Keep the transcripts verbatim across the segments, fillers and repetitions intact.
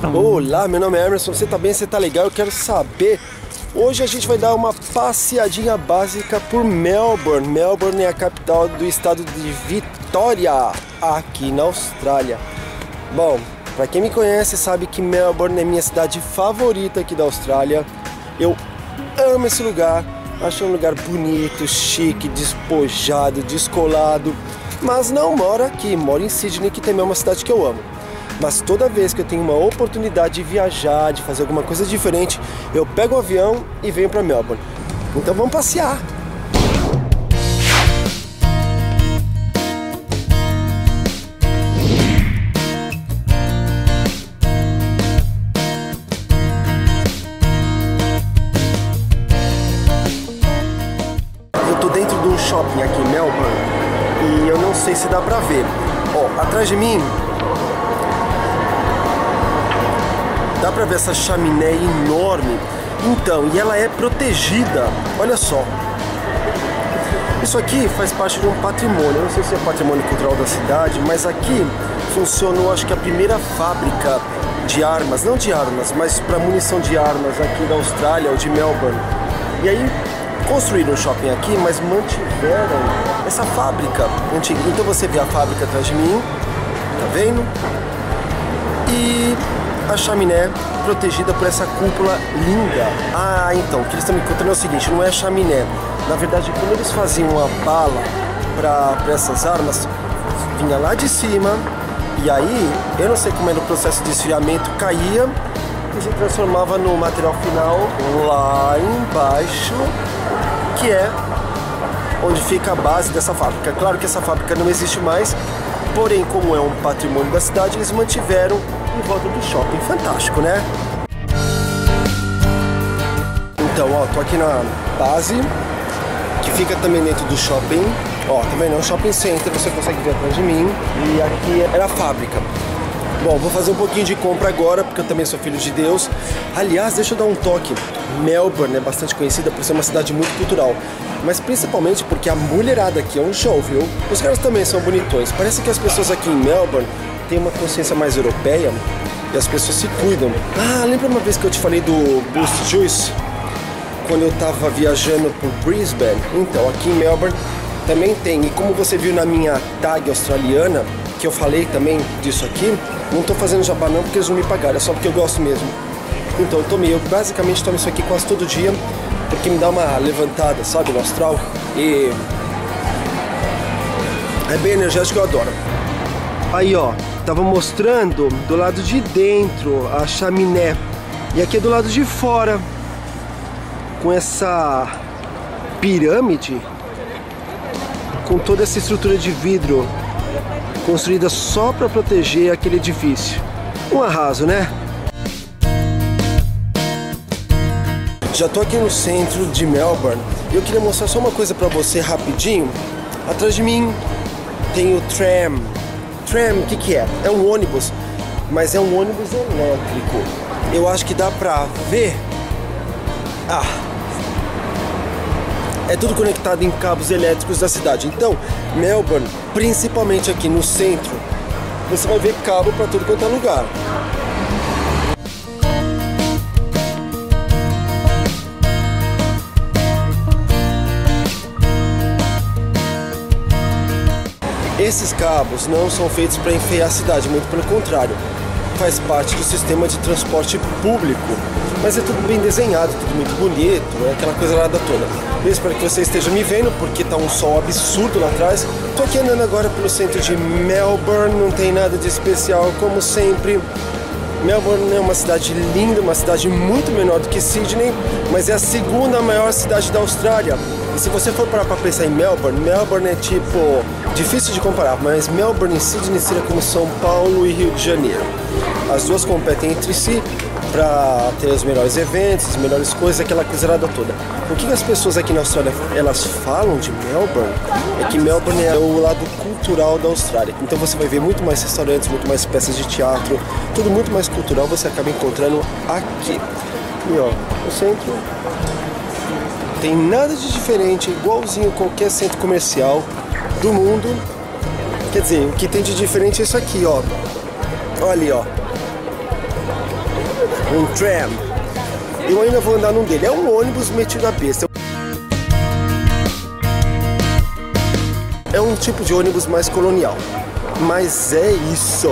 Olá, meu nome é Emerson, você tá bem? Você tá legal? Eu quero saber. Hoje a gente vai dar uma passeadinha básica por Melbourne. Melbourne é a capital do estado de Vitória, aqui na Austrália. Bom, pra quem me conhece sabe que Melbourne é minha cidade favorita aqui da Austrália. Eu amo esse lugar, acho um lugar bonito, chique, despojado, descolado. Mas não moro aqui, moro em Sydney, que também é uma cidade que eu amo. Mas toda vez que eu tenho uma oportunidade de viajar, de fazer alguma coisa diferente, eu pego o avião e venho para Melbourne. Então vamos passear! Eu tô dentro de um shopping aqui em Melbourne e eu não sei se dá pra ver. Ó, atrás de mim dá pra ver essa chaminé enorme. Então, e ela é protegida. Olha só. Isso aqui faz parte de um patrimônio. Eu não sei se é patrimônio cultural da cidade, mas aqui funcionou, acho que a primeira fábrica de armas, não de armas, mas para munição de armas aqui da Austrália, ou de Melbourne. E aí construíram um shopping aqui, mas mantiveram essa fábrica antiga. Então você vê a fábrica atrás de mim, tá vendo? E a chaminé protegida por essa cúpula linda. Ah, então, o que eles estão me contando é o seguinte, não é chaminé. Na verdade, quando eles faziam a bala para essas armas, vinha lá de cima, e aí, eu não sei como era o processo de esfriamento, caía e se transformava no material final lá embaixo, que é onde fica a base dessa fábrica. Claro que essa fábrica não existe mais, porém, como é um patrimônio da cidade, eles mantiveram em volta do shopping. Fantástico, né? Então, ó, tô aqui na base, que fica também dentro do shopping. Ó, tá vendo? É um shopping center, você consegue ver atrás de mim. E aqui era a fábrica. Bom, vou fazer um pouquinho de compra agora, porque eu também sou filho de Deus. Aliás, deixa eu dar um toque. Melbourne é bastante conhecida por ser uma cidade muito cultural, mas principalmente porque a mulherada aqui é um show, viu? Os caras também são bonitões. Parece que as pessoas aqui em Melbourne têm uma consciência mais europeia e as pessoas se cuidam. Ah, lembra uma vez que eu te falei do Boost Juice? Quando eu tava viajando por Brisbane? Então, aqui em Melbourne também tem. E como você viu na minha tag australiana, que eu falei também disso aqui, não tô fazendo jabá não porque eles não me pagaram, é só porque eu gosto mesmo. Então eu tomei, eu basicamente tomo isso aqui quase todo dia, porque me dá uma levantada, sabe, no astral. E é bem energético, eu adoro. Aí ó, tava mostrando do lado de dentro a chaminé, e aqui é do lado de fora, com essa pirâmide, com toda essa estrutura de vidro construída só para proteger aquele edifício. Um arraso, né? Já tô aqui no centro de Melbourne e eu queria mostrar só uma coisa para você rapidinho. Atrás de mim tem o tram. Tram, o que que é? É um ônibus, mas é um ônibus elétrico. Eu acho que dá pra ver. Ah, é tudo conectado em cabos elétricos da cidade. Então, Melbourne, principalmente aqui no centro, você vai ver cabo para tudo quanto é lugar. Esses cabos não são feitos para enfeiar a cidade, muito pelo contrário. Faz parte do sistema de transporte público. Mas é tudo bem desenhado, tudo muito bonito, é aquela coisa lá da toda. Eu espero que você esteja me vendo, porque tá um sol absurdo lá atrás. Tô aqui andando agora pelo centro de Melbourne, não tem nada de especial, como sempre. Melbourne é uma cidade linda, uma cidade muito menor do que Sydney, mas é a segunda maior cidade da Austrália. E se você for parar pra pensar em Melbourne, Melbourne é tipo, difícil de comparar, mas Melbourne e Sydney seria como São Paulo e Rio de Janeiro. As duas competem entre si para ter os melhores eventos, as melhores coisas, aquela coisarada toda. O que as pessoas aqui na Austrália elas falam de Melbourne é que Melbourne é o lado cultural da Austrália. Então você vai ver muito mais restaurantes, muito mais peças de teatro, tudo muito mais cultural você acaba encontrando aqui. E ó, o centro tem nada de diferente, igualzinho a qualquer centro comercial do mundo. Quer dizer, o que tem de diferente é isso aqui, ó. Olha ali, ó. um tram. Eu ainda vou andar num dele. É um ônibus metido a besta. É um tipo de ônibus mais colonial. Mas é isso.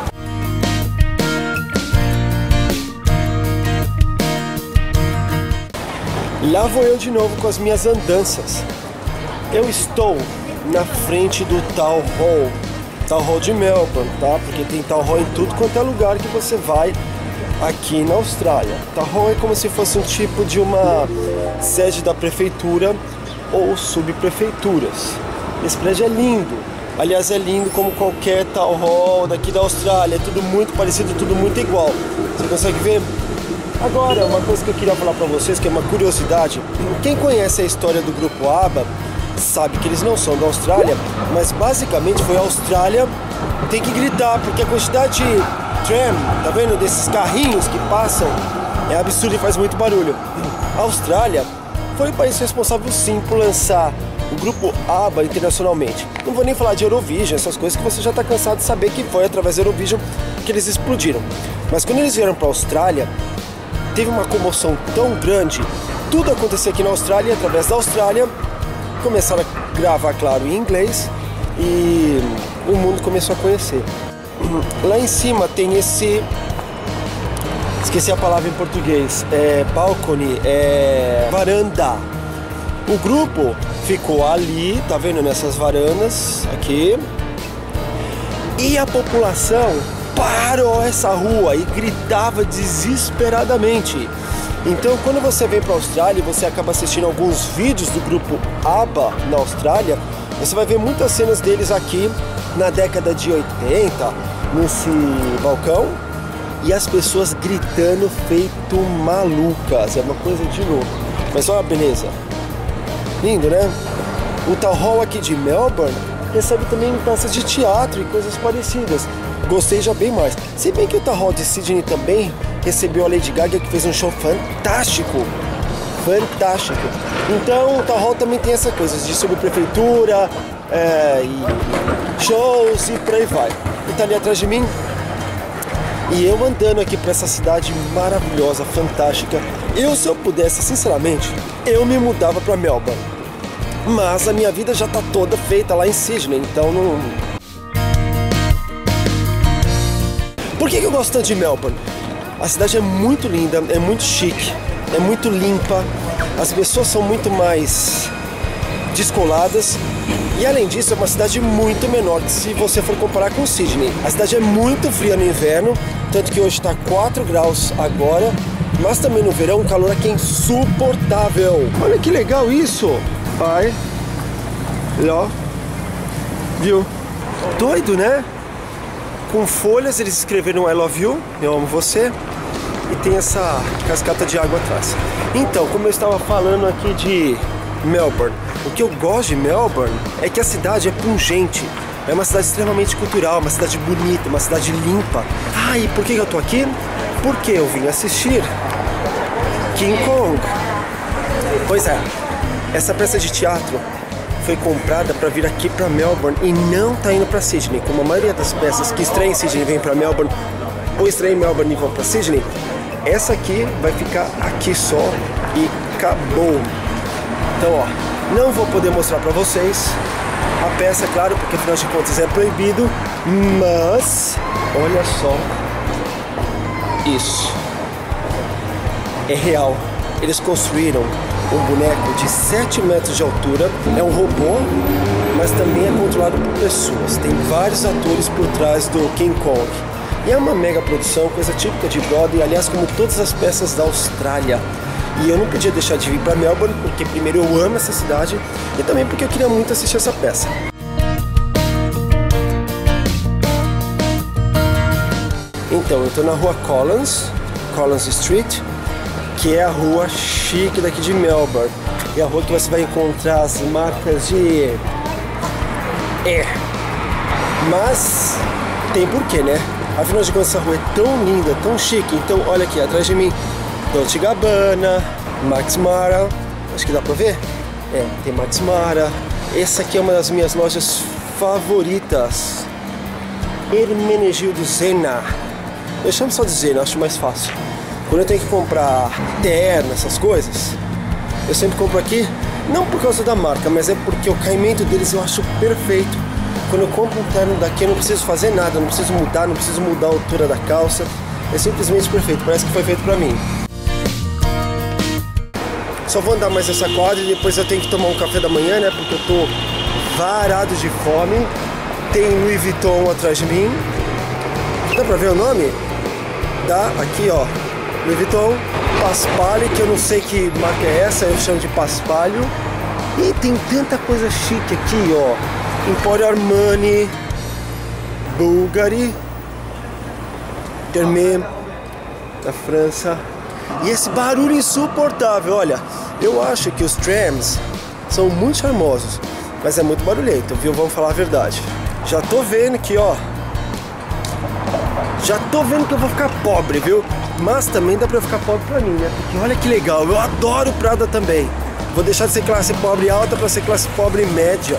Lá vou eu de novo com as minhas andanças. Eu estou na frente do Town Hall. Town Hall de Melbourne, tá? Porque tem Town Hall em tudo quanto é lugar que você vai aqui na Austrália. Town Hall é como se fosse um tipo de uma sede da prefeitura ou subprefeituras. Esse prédio é lindo. Aliás, é lindo como qualquer Town Hall daqui da Austrália. É tudo muito parecido, tudo muito igual. Você consegue ver? Agora, uma coisa que eu queria falar pra vocês, que é uma curiosidade. Quem conhece a história do grupo ABBA sabe que eles não são da Austrália, mas basicamente foi a Austrália. Tem que gritar, porque a quantidade de tram, tá vendo, desses carrinhos que passam, é absurdo e faz muito barulho. A Austrália foi o país responsável sim por lançar o grupo ABBA internacionalmente. Não vou nem falar de Eurovision, essas coisas que você já está cansado de saber que foi através da Eurovision que eles explodiram. Mas quando eles vieram para a Austrália, teve uma comoção tão grande. Tudo aconteceu aqui na Austrália, e através da Austrália começaram a gravar, claro, em inglês, e o mundo começou a conhecer. Lá em cima tem esse... esqueci a palavra em português. É balcony, é varanda. O grupo ficou ali, tá vendo, nessas varandas aqui. E a população parou essa rua e gritava desesperadamente. Então, quando você vem para a Austrália e você acaba assistindo alguns vídeos do grupo ABBA na Austrália, você vai ver muitas cenas deles aqui na década de oitenta, nesse balcão, e as pessoas gritando feito malucas. É uma coisa de louco. Mas olha a beleza. Lindo, né? O Town Hall aqui de Melbourne recebe também peças de teatro e coisas parecidas. Gostei já bem mais. Se bem que o Town Hall de Sydney também recebeu a Lady Gaga, que fez um show fantástico. Fantástico. Então o Town Hall também tem essa coisa de subprefeitura, é, e shows e por aí vai. E tá ali atrás de mim. E eu andando aqui pra essa cidade maravilhosa, fantástica. Eu, se eu pudesse, sinceramente, eu me mudava pra Melbourne. Mas a minha vida já tá toda feita lá em Sydney, então não... Por que que eu gosto tanto de Melbourne? A cidade é muito linda, é muito chique, é muito limpa, as pessoas são muito mais descoladas e, além disso, é uma cidade muito menor que se você for comparar com Sydney. A cidade é muito fria no inverno, tanto que hoje está quatro graus agora, mas também no verão o calor aqui é insuportável. Olha que legal isso! Pai, ó, viu? Doido, né? Com folhas eles escreveram I love you, eu amo você, e tem essa cascata de água atrás. Então, como eu estava falando aqui de Melbourne, o que eu gosto de Melbourne é que a cidade é pungente, é uma cidade extremamente cultural, uma cidade bonita, uma cidade limpa. Ah, e por que eu tô aqui? Porque eu vim assistir King Kong. Pois é, essa peça de teatro foi comprada para vir aqui para Melbourne e não tá indo para Sydney. Como a maioria das peças que estreiam em Sydney vem para Melbourne, ou estreiam em Melbourne e vão para Sydney, essa aqui vai ficar aqui só e acabou. Então, ó, não vou poder mostrar para vocês a peça, claro, porque afinal de contas é proibido, mas olha só isso. É real. Eles construíram um boneco de sete metros de altura, é um robô, mas também é controlado por pessoas. Tem vários atores por trás do King Kong. E é uma mega produção, coisa típica de Broadway, aliás, como todas as peças da Austrália. E eu não podia deixar de vir para Melbourne, porque primeiro eu amo essa cidade e também porque eu queria muito assistir essa peça. Então, eu estou na rua Collins, Collins Street, que é a rua chique daqui de Melbourne. É a rua que você vai encontrar as marcas de... É. Mas tem porquê, né? Afinal de contas, essa rua é tão linda, tão chique. Então, olha aqui, atrás de mim, Dolce and Gabbana, Max Mara. Acho que dá pra ver? É, tem Max Mara. Essa aqui é uma das minhas lojas favoritas. Hermenegildo Zena. Eu chamo só de Zena, acho mais fácil. Quando eu tenho que comprar terno, essas coisas, eu sempre compro aqui, não por causa da marca, mas é porque o caimento deles eu acho perfeito. Quando eu compro um terno daqui eu não preciso fazer nada, não preciso mudar, não preciso mudar a altura da calça. É simplesmente perfeito, parece que foi feito pra mim. Só vou andar mais essa quadra e depois eu tenho que tomar um café da manhã, né? Porque eu tô varado de fome. Tem Louis Vuitton atrás de mim. Dá pra ver o nome? Dá, aqui ó, Louis Vuitton, Paspalho, que eu não sei que marca é essa, eu chamo de Paspalho. E tem tanta coisa chique aqui, ó. Emporio Armani, Bulgari, Hermès, da França. E esse barulho insuportável, olha, eu acho que os trams são muito charmosos, mas é muito barulhento, viu? Vamos falar a verdade. Já tô vendo que, ó, já tô vendo que eu vou ficar pobre, viu? Mas também dá pra eu ficar pobre pra mim, né? Porque olha que legal, eu adoro Prada também. Vou deixar de ser classe pobre alta pra ser classe pobre média.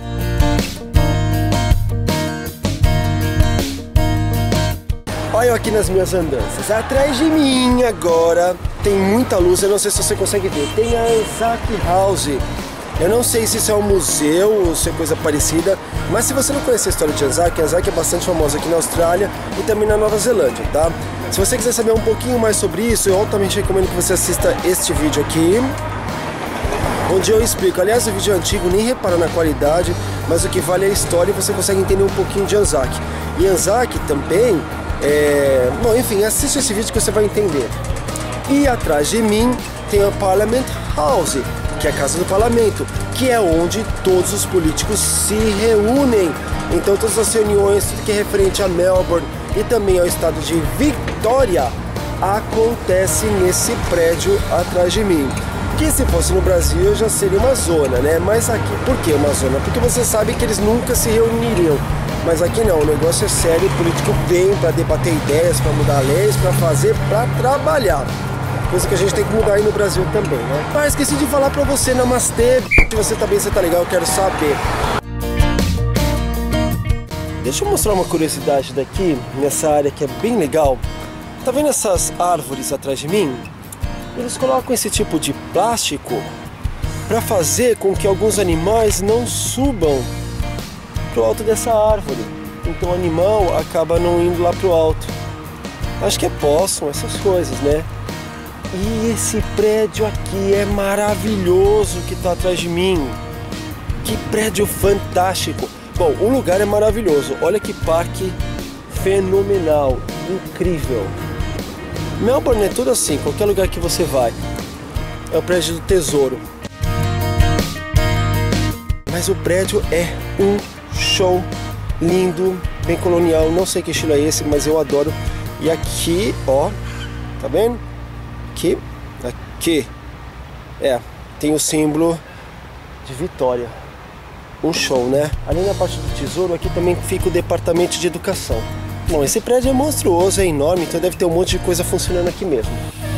Olha eu aqui nas minhas andanças. Atrás de mim agora tem muita luz, eu não sei se você consegue ver. Tem a Anzac House. Eu não sei se isso é um museu ou se é coisa parecida, mas se você não conhece a história de Anzac, Anzac é bastante famosa aqui na Austrália e também na Nova Zelândia, tá? Se você quiser saber um pouquinho mais sobre isso, eu altamente recomendo que você assista este vídeo aqui, onde eu explico. Aliás, o vídeo é antigo, nem repara na qualidade, mas o que vale é a história e você consegue entender um pouquinho de Anzac. E Anzac também... É... Bom, enfim, assiste esse vídeo que você vai entender. E atrás de mim tem a Parliament House, que é a Casa do Parlamento, que é onde todos os políticos se reúnem. Então todas as reuniões, tudo que é referente a Melbourne e também ao estado de Victoria, acontece nesse prédio atrás de mim. Que se fosse no Brasil já seria uma zona, né? Mas aqui, por que uma zona? Porque você sabe que eles nunca se reuniriam. Mas aqui não, o negócio é sério, o político vem para debater ideias, para mudar leis, para fazer, para trabalhar. Coisa que a gente tem que mudar aí no Brasil também, né? Ah, esqueci de falar pra você, namastê. Se você tá bem, você tá legal, eu quero saber. Deixa eu mostrar uma curiosidade daqui, nessa área que é bem legal. Tá vendo essas árvores atrás de mim? Eles colocam esse tipo de plástico para fazer com que alguns animais não subam pro alto dessa árvore. Então o animal acaba não indo lá pro alto. Acho que é possum, essas coisas, né? E esse prédio aqui é maravilhoso que tá atrás de mim. Que prédio fantástico. Bom, o lugar é maravilhoso. Olha que parque fenomenal, incrível. Melbourne é tudo assim, qualquer lugar que você vai. É o prédio do tesouro. Mas o prédio é um show lindo, bem colonial. Não sei que estilo é esse, mas eu adoro. E aqui, ó, tá vendo? Aqui, aqui, é, tem o símbolo de Vitória. Um show, né? Ali na parte do tesouro, aqui também fica o departamento de educação. Bom, esse prédio é monstruoso, é enorme, então deve ter um monte de coisa funcionando aqui mesmo.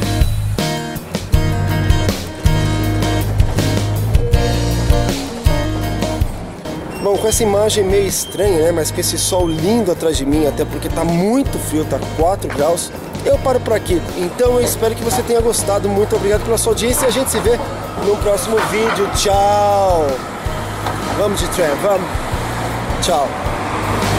Bom, com essa imagem meio estranha, né? Mas com esse sol lindo atrás de mim, até porque tá muito frio, tá quatro graus, eu paro por aqui. Então eu espero que você tenha gostado. Muito obrigado pela sua audiência e a gente se vê no próximo vídeo. Tchau! Vamos de trem, vamos! Tchau!